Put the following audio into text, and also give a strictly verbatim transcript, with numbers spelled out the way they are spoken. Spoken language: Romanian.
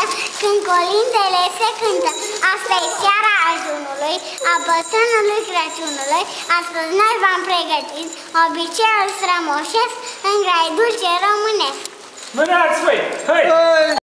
când colindele se cântă. Asta e seara ajunului, a bătrânului Crăciunului. Astăzi noi v-am pregătit obiceiul strămoșesc în grai dulce românesc. Mânați, băi! Hai!